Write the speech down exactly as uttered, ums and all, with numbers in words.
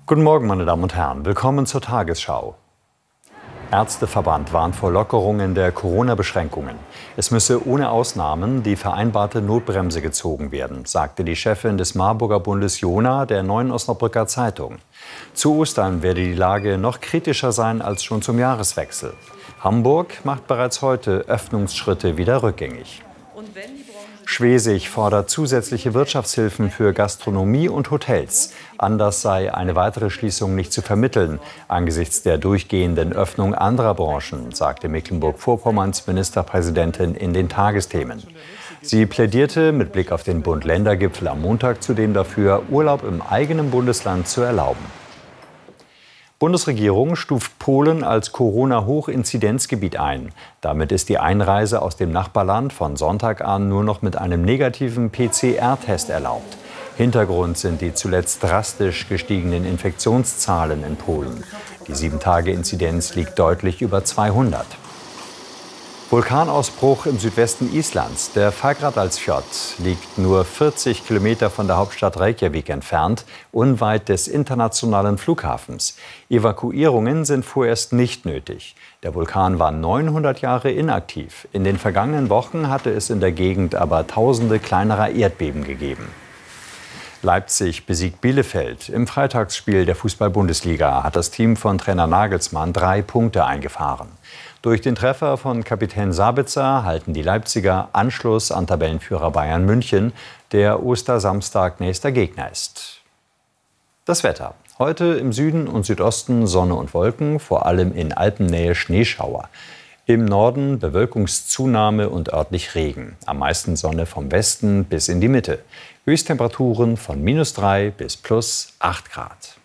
Guten Morgen, meine Damen und Herren. Willkommen zur Tagesschau. Ärzteverband warnt vor Lockerungen der Corona-Beschränkungen. Es müsse ohne Ausnahmen die vereinbarte Notbremse gezogen werden, sagte die Chefin des Marburger Bundes Jona der Neuen Osnabrücker Zeitung. Zu Ostern werde die Lage noch kritischer sein als schon zum Jahreswechsel. Hamburg macht bereits heute Öffnungsschritte wieder rückgängig. Schwesig fordert zusätzliche Wirtschaftshilfen für Gastronomie und Hotels. Anders sei eine weitere Schließung nicht zu vermitteln, angesichts der durchgehenden Öffnung anderer Branchen, sagte Mecklenburg-Vorpommerns Ministerpräsidentin in den Tagesthemen. Sie plädierte mit Blick auf den Bund-Länder-Gipfel am Montag zudem dafür, Urlaub im eigenen Bundesland zu erlauben. Bundesregierung stuft Polen als Corona-Hochinzidenzgebiet ein. Damit ist die Einreise aus dem Nachbarland von Sonntag an nur noch mit einem negativen P C R-Test erlaubt. Hintergrund sind die zuletzt drastisch gestiegenen Infektionszahlen in Polen. Die sieben-Tage-Inzidenz liegt deutlich über zweihundert. Vulkanausbruch im Südwesten Islands. Der Fagradalsfjall liegt nur vierzig Kilometer von der Hauptstadt Reykjavik entfernt, unweit des internationalen Flughafens. Evakuierungen sind vorerst nicht nötig. Der Vulkan war neunhundert Jahre inaktiv. In den vergangenen Wochen hatte es in der Gegend aber tausende kleinerer Erdbeben gegeben. Leipzig besiegt Bielefeld. Im Freitagsspiel der Fußball-Bundesliga hat das Team von Trainer Nagelsmann drei Punkte eingefahren. Durch den Treffer von Kapitän Sabitzer halten die Leipziger Anschluss an Tabellenführer Bayern München, der Ostersamstag nächster Gegner ist. Das Wetter. Heute im Süden und Südosten Sonne und Wolken, vor allem in Alpennähe Schneeschauer. Im Norden Bewölkungszunahme und örtlich Regen. Am meisten Sonne vom Westen bis in die Mitte. Höchsttemperaturen von minus drei bis plus acht Grad.